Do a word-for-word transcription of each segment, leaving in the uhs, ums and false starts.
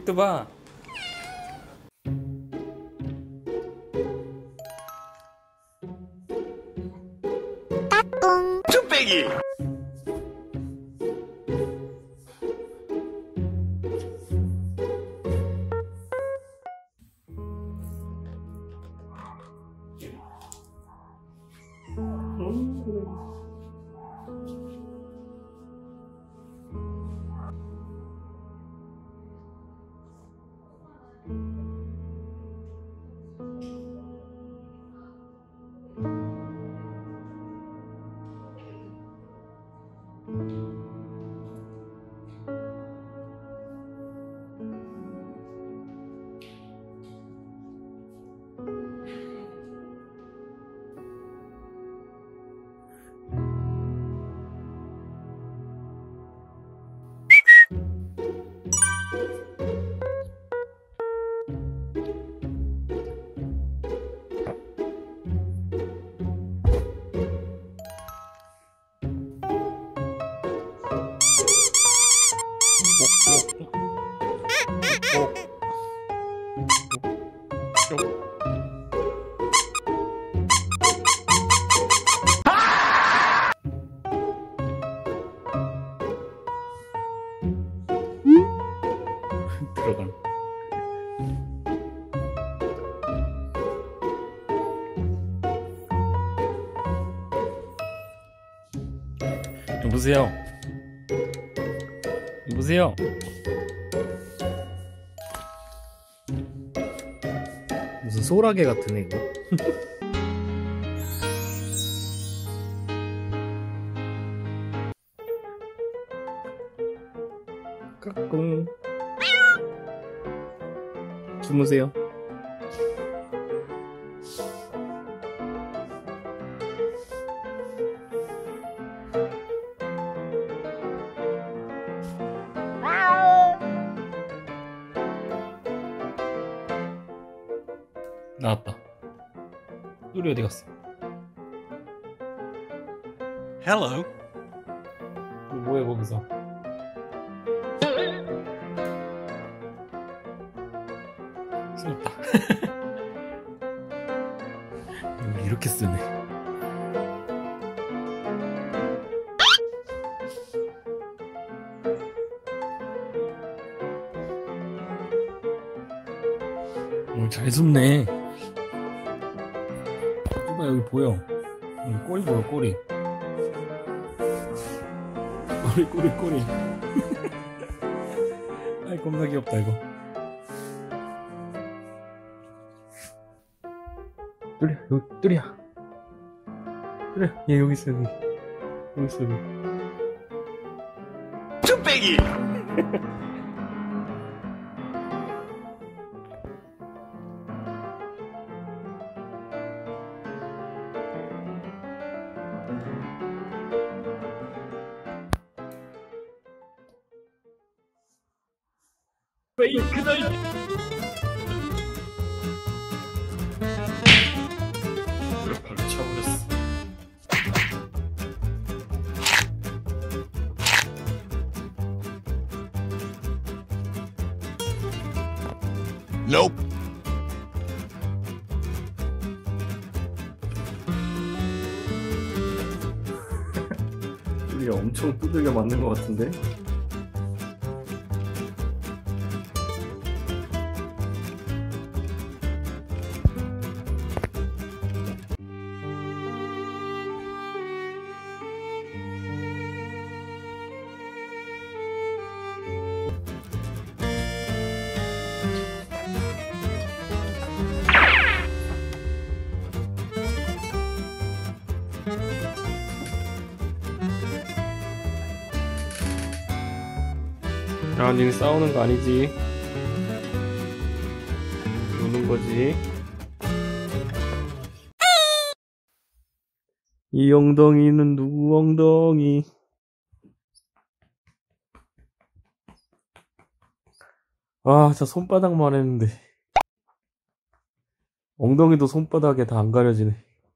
이것도 봐. 쭈빼기. 들어간. 여보세요. 여보세요. 무슨 소라게 같은 애 이거. 까꿍. 주무세요. 나왔다. 뚜리 어디 갔어? Hello. 뭐해 거기서? 숨었다. 이렇게 쓰네. 오, 잘 숨네. 뚜바 여기 보여. 여기 꼬리 보여, 꼬리. 꼬리, 꼬리, 꼬리. 아이, 겁나 귀엽다, 이거. 뚜리야, 여기, 뚜리야. 뚜리야, 얘 여기 있어, 여기. 여기 있어, 여기. 쭈빼기. 페이크다. 바로 쳐버렸어. Nope. 우리가 엄청 두들겨 맞는 것 같은데? 야, 니네 싸우는 거 아니지? 노는 거지? 이 엉덩이는 누구 엉덩이? 아, 진짜 손바닥만 했는데 엉덩이도 손바닥에 다 안 가려지네.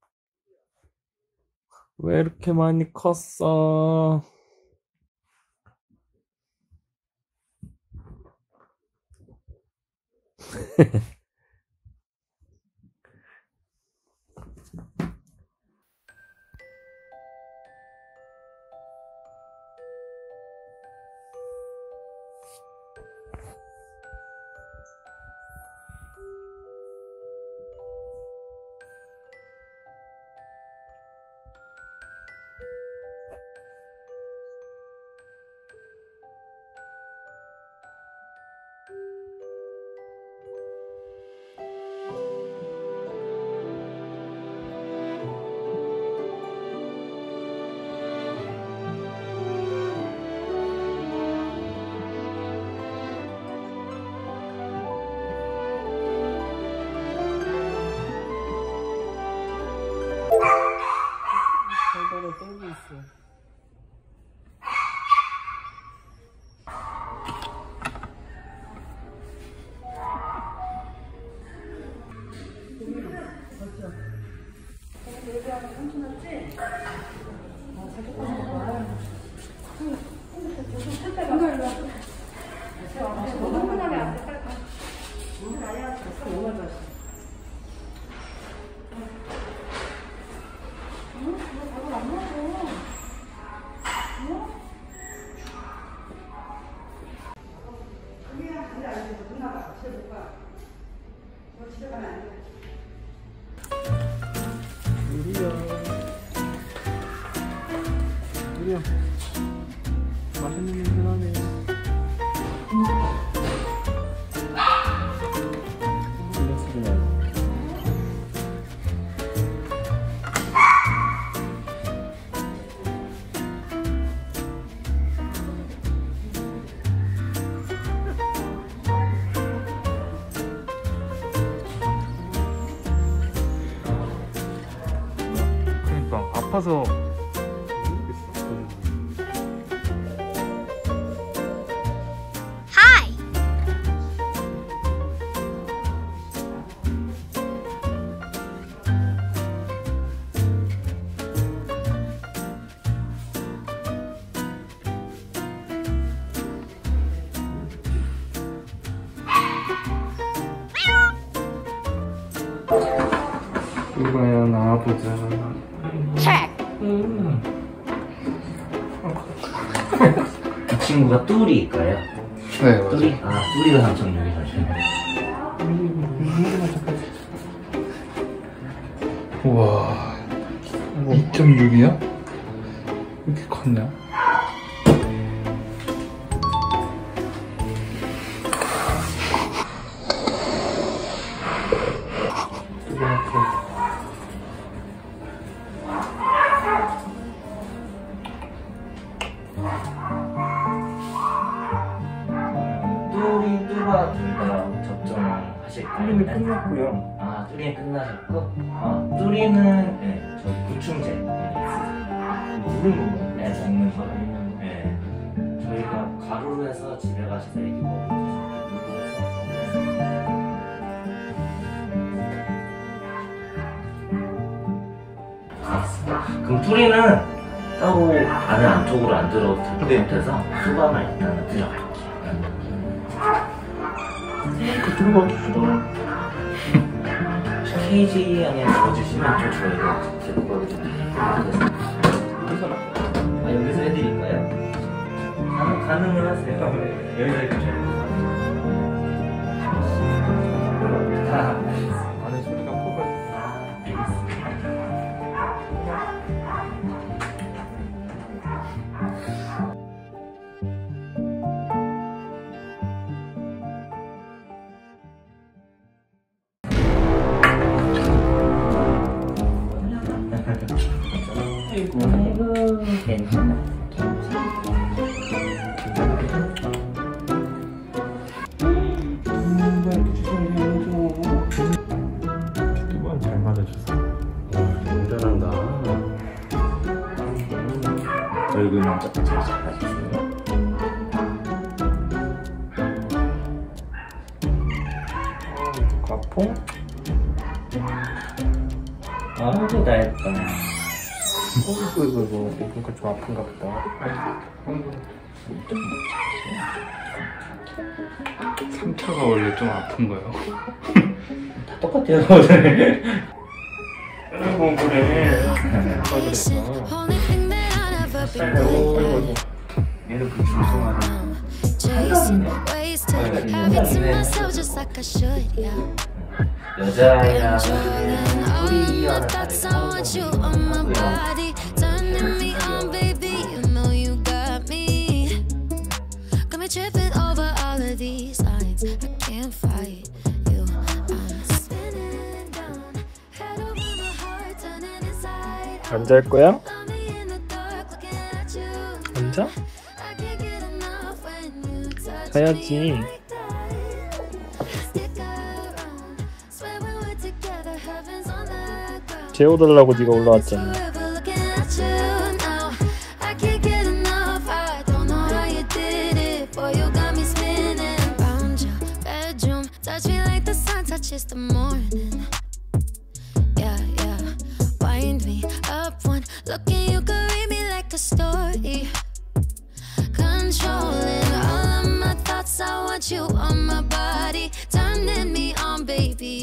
왜 이렇게 많이 컸어? 살벌을 떨고 있어. 유리야, 유리야, 맛있는 냄새 나네. 그러니까 아파서 이거야 나와보자. 음. 이 친구가 뚜리일까요? 네, 맞아요. 뚜리? 아, 뚜리가 삼천육이 잠시만요. 우와, 이 점 육이야? 이렇게 컸냐? 뚜리, 뚜가 둘 다 접종하실까요? 뚜리는 끝났고요. 아, 뚜리는 끝나셨고, 아, 뚜리는, 네, 저 구충제. 물을 먹는 네, 먹는 거를. 네. 저희가 가루로 해서 집에 가셔서 애기 먹어주세요. 물로 해서. 알겠습니다. 그럼 뚜리는 따로 안에 안쪽으로 안 들어도 될 것 네. 같아서 수박만 일단은 들어갈게요. 들어가 주시더라. 케이지 안에 넣어주시면 좀 저희가 제거거든요. 아, 여기서 해드릴까요? 가능, 가능을 하세요. 여기서 이렇게 저희가 아, 안에 소리가 커가지고. 아, 알겠습니다. 아이고. 아이고, 괜찮아. 두번 잘 맞아줘서. 너무 잘한다. 얼굴만 조금 잘 잡아주세요. 과퐁? 아이고, 다 했다. 이거 이거 이거 이거 좀 아픈가 보다. 좀 삼 차가 원래 좀 아픈 거예요. 다 똑같아요. 아이고 그래. 아빠 그랬어. 아이고 아이고. 얘는 그 중성화는 여자애나 우리 이와는 tripping over all of these lines. I can't fight you. I'm spinning down, head over my heart, turning inside out. 안 잘 거야? Got me in the dark, looking at you. 안 자? I can't get enough when you touch 자야지. me like that. Stick around, swear when we're together, heaven's on the ground. 재워달라고 네가 올라왔잖아. Forever looking at you now. I can't get enough. I don't know how you did it. Boy, you got me spinning round your bedroom. Touch me like the sun touches the morning. Yeah, yeah. Wind me up one look and you could read me like a story. Controlling all of my thoughts. I want you on my body, turning me on, baby.